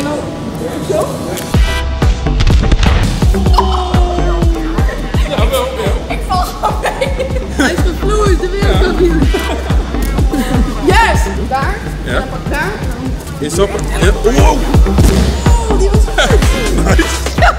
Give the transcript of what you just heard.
En dan zo. Ja, wel. Ik val gewoon mee. Hij is gevloeid, de wereldkampioen. Yes! Daar. Ja. En dan pak daar. Instappen. Ja. Wow! Oh, die was goed. Nice.